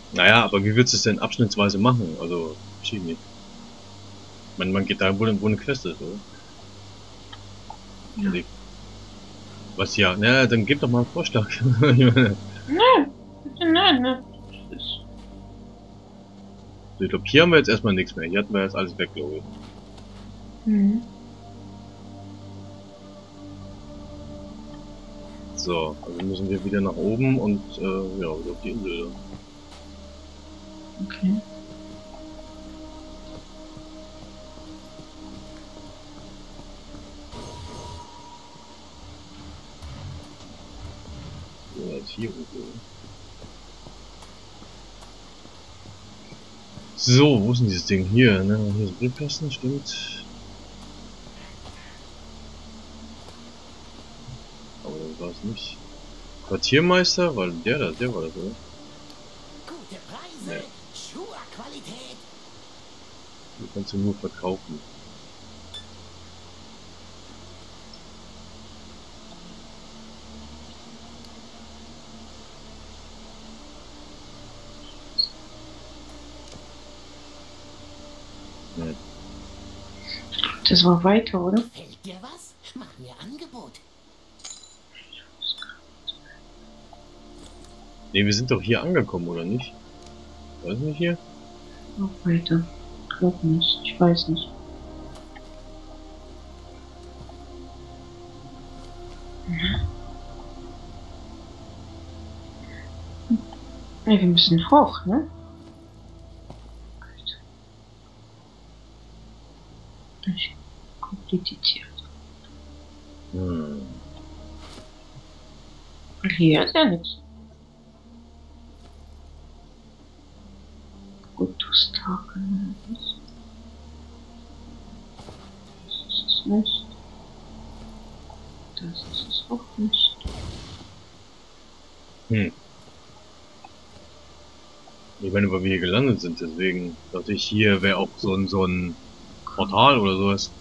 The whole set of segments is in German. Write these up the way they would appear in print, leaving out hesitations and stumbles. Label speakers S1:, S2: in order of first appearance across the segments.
S1: Naja, aber wie willst du es denn abschnittsweise machen? Also, verstehe nicht. Man geht da, wo eine Quest ist, oder?
S2: Ja.
S1: Also, was ja, na, dann gib doch mal einen Vorschlag.
S2: Nein, bitte nein, ne? Das ist,
S1: Ich glaube, hier haben wir jetzt erstmal nichts mehr. Hier hatten wir jetzt alles weg, glaube ich.
S2: mhm.
S1: So, also müssen wir wieder nach oben und ja, wieder auf die Insel.
S2: Okay.
S1: Ja, jetzt hier irgendwo. So, wo ist denn dieses Ding? Hier, ne? Hier ist ein Briefkasten, stimmt. Aber das war es nicht. Quartiermeister? War der da? Der war das, oder?
S3: Gute Preise,
S1: Ne,
S3: Schuhe-Qualität.
S1: die kannst du nur verkaufen. Ne.
S2: Das war weiter, oder?
S3: Fällt dir was? Mach mir Angebot.
S1: Ne, wir sind doch hier angekommen, oder nicht? Weiß nicht hier?
S2: Auch weiter. Glaub nicht. Ich weiß nicht. Ja, wir müssen hoch, ne? Ich kompliziert.
S1: Hm.
S2: Hier ist ja nichts. Kultustagen. Das ist es nicht. Das ist es auch nicht.
S1: Hm. Ich meine, weil wir hier gelandet sind, deswegen dachte ich, hier wäre auch so ein Portal oder sowas.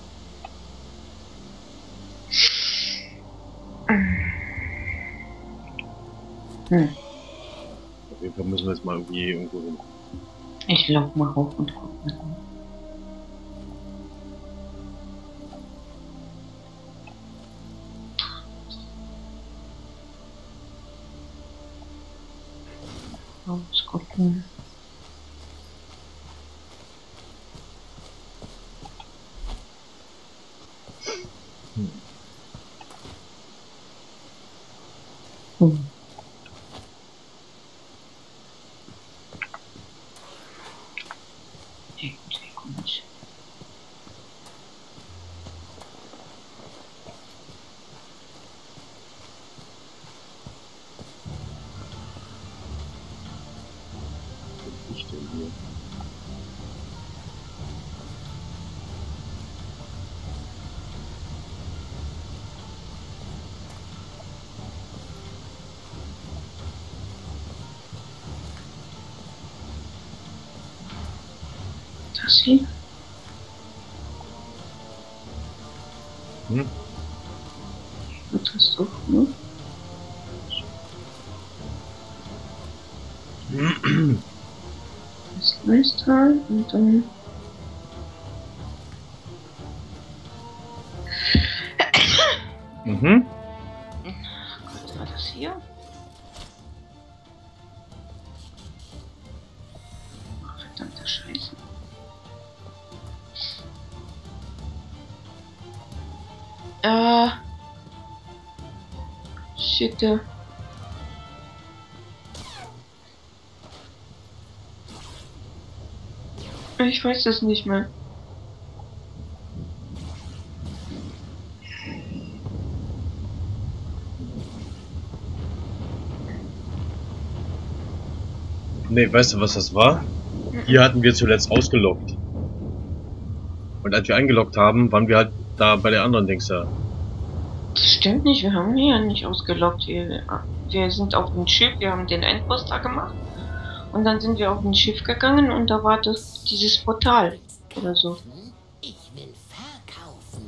S2: Hm.
S1: Auf jeden Fall müssen wir jetzt mal irgendwie irgendwo hin.
S2: Ich lauf mal hoch und guck mal. Rausgucken.
S1: Hm.
S2: Hm. Irgendwie komisch.
S1: Was ist denn hier?
S2: Das hier?
S1: Hm?
S2: Wird das doch, ne? Das Neustal und dann.
S1: Mhm.
S2: Was war das hier? Ach, verdammte Scheiße. Shit. Ich weiß das nicht mehr.
S1: Ne, weißt du, was das war? Hier hatten wir zuletzt ausgeloggt. Und als wir eingeloggt haben, waren wir halt da bei der anderen Dings da.
S2: Das stimmt nicht, wir haben hier nicht ausgeloggt. Wir sind auf dem Schiff, wir haben den Endboss da gemacht. Und dann sind wir auf ein Schiff gegangen und da war das dieses Portal oder so.
S3: Ich will verkaufen.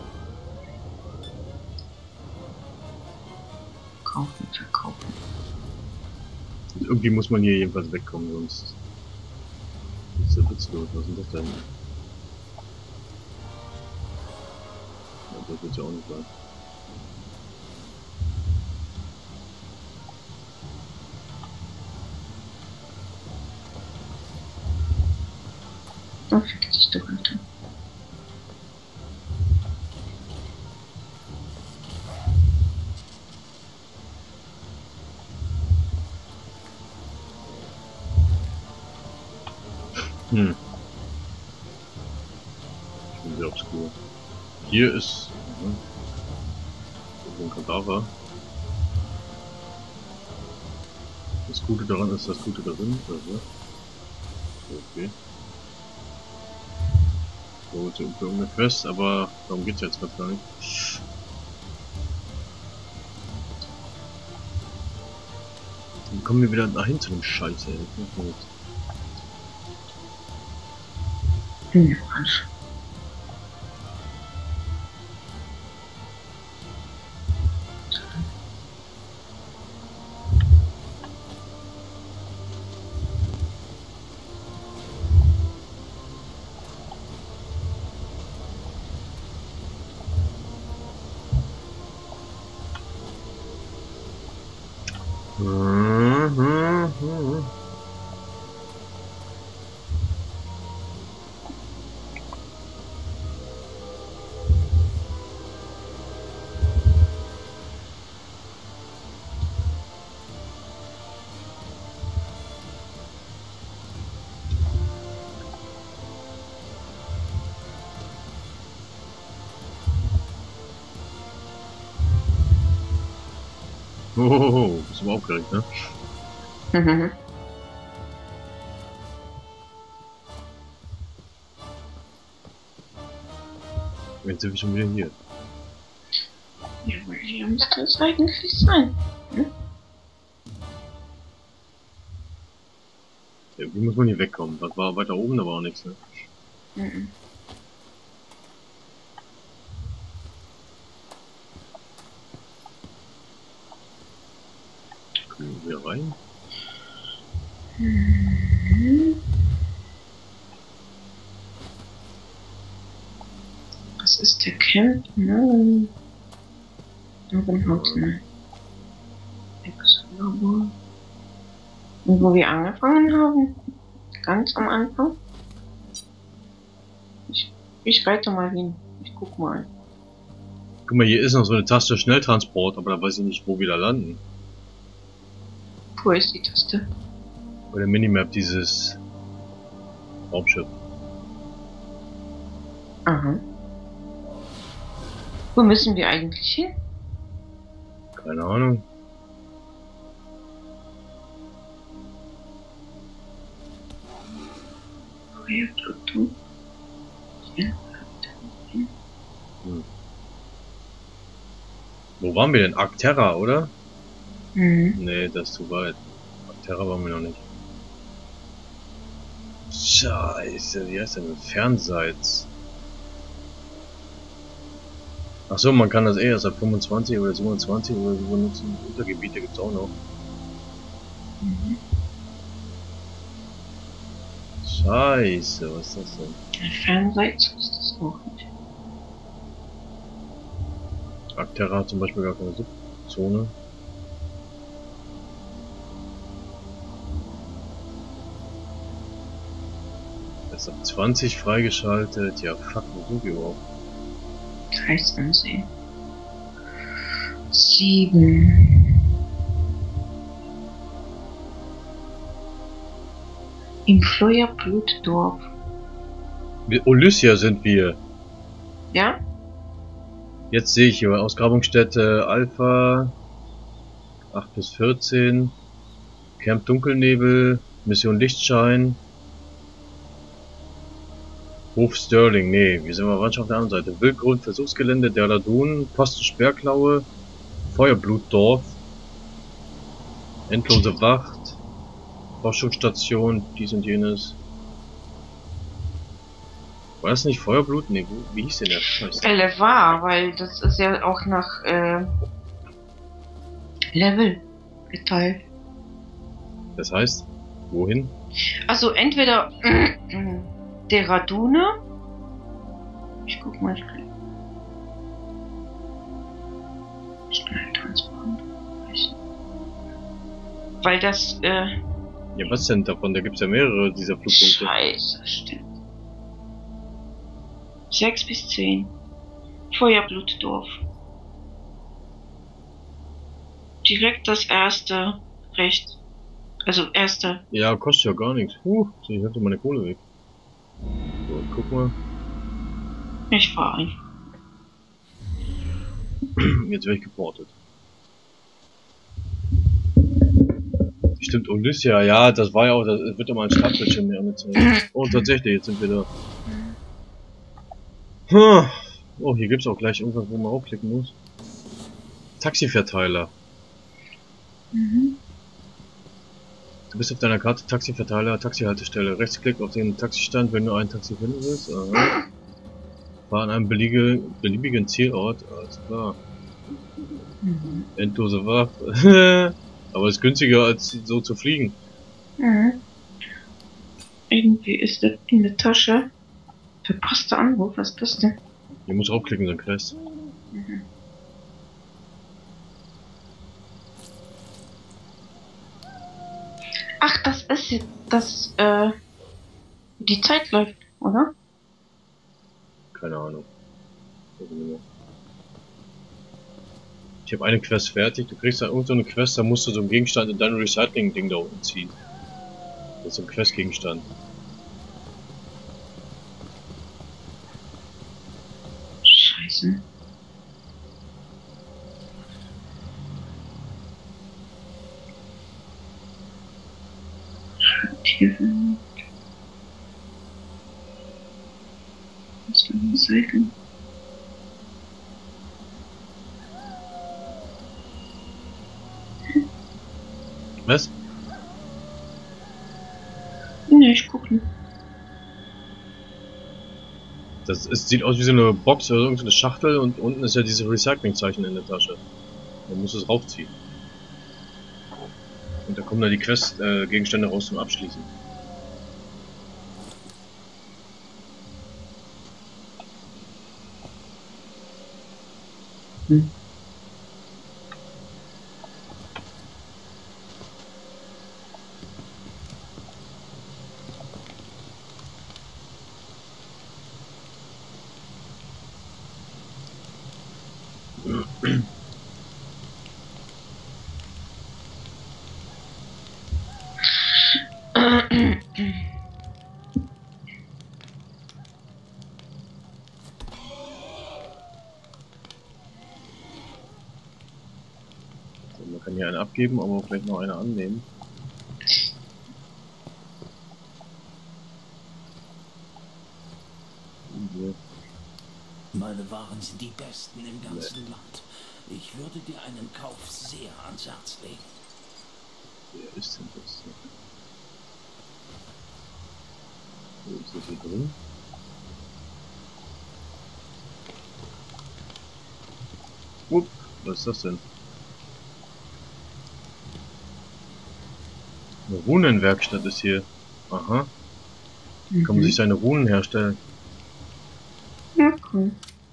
S2: Kaufen, verkaufen.
S1: Und irgendwie muss man hier jedenfalls wegkommen, sonst ist der Witz los. Was ist denn das denn? Ja, das wird ja auch nicht sein.
S2: Oh, fick dich doch, Alter.
S1: Hm. Ich bin sehr obskur. Hier ist so ein Kadaver. Das Gute daran ist das Gute darin. Also. Okay. So, jetzt für irgendeine Quest, aber darum geht's jetzt gar nicht. Dann kommen wir wieder dahin zu dem Scheiß, ey.
S2: Falsch.
S1: Oh, bist du aufgeregt, ne?
S2: Mhm.
S1: Jetzt sind wir schon wieder hier.
S2: Ja, weil hier müsste es eigentlich sein.
S1: Ja, wie muss man hier wegkommen? Was war weiter oben? Da war auch nichts, ne?
S2: Mhm.
S1: Können wir hier rein?
S2: Mhm. Das ist der Camp, ne? Nein. Ex-Labor. Und wo wir angefangen haben? Ganz am Anfang? Ich reite mal hin. Ich guck mal.
S1: Guck mal, hier ist noch so eine Taste Schnelltransport, aber da weiß ich nicht, wo wir da landen.
S2: Wo ist die Taste?
S1: Bei der Minimap dieses Raumschiff.
S2: Aha. Wo müssen wir eigentlich hin?
S1: Keine Ahnung.
S2: Feuerpluton. Ja.
S1: Wo waren wir denn? Arcterra, oder?
S2: Mhm.
S1: Nee, das ist zu weit. Arcterra waren wir noch nicht. Scheiße, wie heißt denn das? Fernseits. Achso, man kann das eh erst ab 25 oder 27 oder so benutzen. Untergebiete gibt's auch noch.
S2: Mhm.
S1: Scheiße, was ist das denn?
S2: Fernseits ist das auch nicht.
S1: Arcterra hat zum Beispiel gar keine Subzone. Ist ab 20 freigeschaltet. Ja, fuck, wo sind wir überhaupt?
S2: Kreisensee. 7. Im Feuerblutdorf.
S1: Olysia sind wir.
S2: Ja?
S1: Jetzt sehe ich hier Ausgrabungsstätte Alpha 8 bis 14, Camp Dunkelnebel, Mission Lichtschein, Hof Sterling, nee, wir sind aber schon auf der anderen Seite. Wildgrund, Versuchsgelände, Derladun, Posten Sperrklaue, Feuerblutdorf, Endlose Wacht, Forschungsstation, dies und jenes. War das nicht Feuerblut? Nee, wie hieß denn der Scheiß?
S2: Elevar, weil das ist ja auch nach Level geteilt.
S1: Das heißt, wohin?
S2: Also entweder der Radune. Ich guck mal, Schnelltransport. Weil das,
S1: Ja, was denn davon? Da gibt's ja mehrere dieser Flugpunkte.
S2: Scheiße, stimmt. 6 bis 10. Feuerblutdorf. Direkt das erste rechts. Also erste.
S1: Ja, kostet ja gar nichts. Ich hatte meine Kohle weg. So, guck mal.
S2: Ich fahre ein.
S1: Jetzt werde ich geportet. Stimmt, Olysia, ja, das war ja auch, das wird ja mal ein Startbildschirm mir angezeigt. Oh, tatsächlich, jetzt sind wir da. Oh, hier gibt's auch gleich irgendwas, wo man aufklicken muss. Taxiverteiler. Du bist auf deiner Karte Taxiverteiler, Taxihaltestelle. Rechtsklick auf den Taxistand, wenn du ein Taxi finden willst. Aha. Fahr an einem beliebigen Zielort. Alles klar. Endlose Waffe. Aber ist günstiger als so zu fliegen.
S2: Irgendwie ist das in der Tasche. Verpasster Anruf, was ist das denn?
S1: Hier muss draufklicken, so ein Quest.
S2: Ach, das ist jetzt das, die Zeit läuft, oder?
S1: Keine Ahnung. Ich habe eine Quest fertig. Du kriegst dann irgendeine Quest, da musst du so einen Gegenstand in dein Recycling-Ding da unten ziehen. Das ist ein Quest-Gegenstand.
S2: Scheiße. Schreibtiefe. Was für ein Recycling?
S1: Was?
S2: Ne, ich guck nicht.
S1: Sieht aus wie so eine Box oder irgendeine Schachtel und unten ist ja dieses Recycling-Zeichen in der Tasche. Man muss es raufziehen. Und da kommen dann die Quest-Gegenstände raus zum Abschließen. Man kann hier eine abgeben, aber vielleicht noch eine annehmen. Hier.
S3: Meine Waren sind die besten im ganzen Land. Ich würde dir einen Kauf sehr ans Herz legen.
S1: Wer ist denn das? Wo ist das hier drin? Was ist das denn? Eine Runenwerkstatt ist hier. Aha. Kann man sich seine Runen herstellen.
S2: Ja, cool.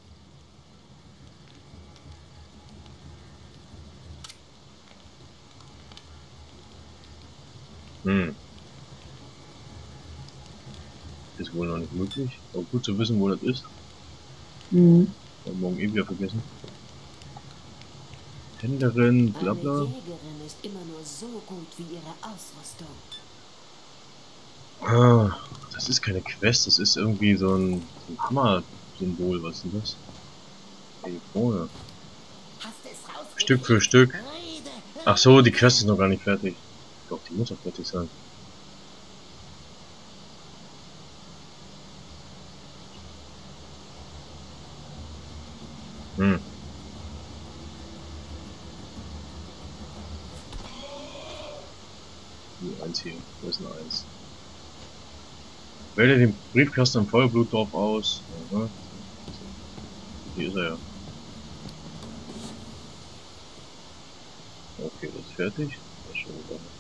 S2: Ist wohl noch nicht möglich. Aber gut zu wissen, wo das ist. Morgen eh wieder vergessen. Händlerin, bla bla.
S4: Eine Jägerin ist immer nur so gut wie ihre Ausrüstung.
S1: Ah, das ist keine Quest, das ist irgendwie so ein Hammer-Symbol. Was ist denn das? Hier vorne. Stück für Stück. Ach so, die Quest ist noch gar nicht fertig. Doch, die muss auch fertig sein. Eins hier, wo ist ein Eins? Wähle den Briefkasten im Feuerblutdorf aus. Aha. Hier ist er ja. Okay, das ist fertig. Das ist schon